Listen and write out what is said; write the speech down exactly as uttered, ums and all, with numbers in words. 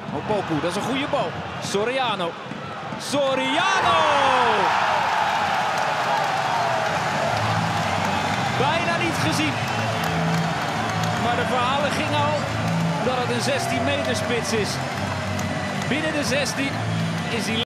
Opoku, dat is een goede bal. Soriano. Soriano! Bijna niet gezien. Maar de verhalen gingen al dat het een zestien meter spits is. Binnen de zestien is hij...